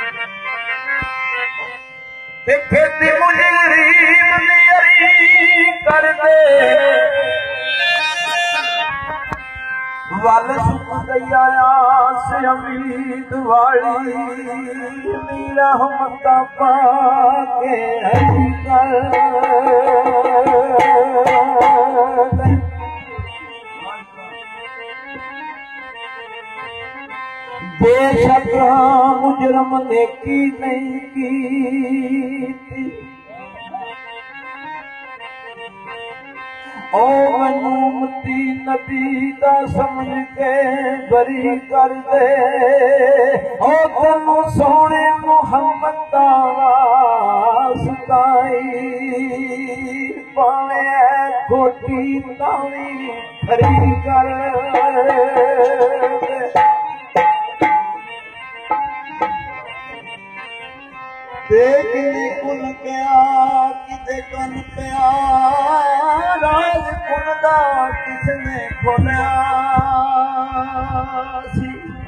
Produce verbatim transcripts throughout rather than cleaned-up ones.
खेती मुझे गरीब नियरी कर दे वाल सुख गया से अमीद वाली मेरा हमता पाके हरी कर बेशक मुजरम ने की नहीं की ओ मनूमती नबी दा समझ के बरी कर दे ओ तनु सोने मुहम्मद दा वास्ताई पावे खोटी तावी खरी कर देखनी कुल क्या किते कन पिया राज कुल दा किसने खोलिया सी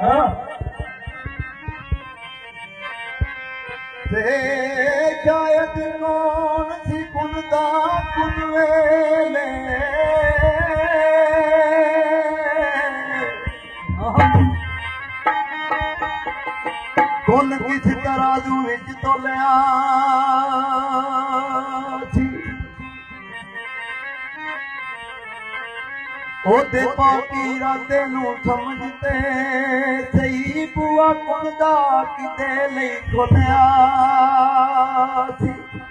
ते शायद कौन सी कुल दा कुल वेले कौन किस तराजू विच तोलिया सी ओदे पाकी राते नू समझते सही बुआ कुंदा किते लई खोलिया सी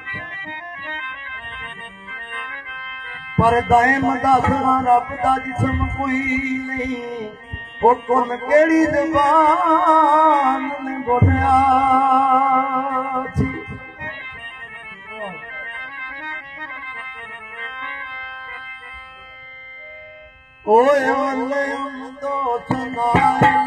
पर दायम दसना रब दा जिस्म कोई नहीं वो कौन केड़ी ज़बान ने बोलिया सी ओए अवल हमदो सुनाए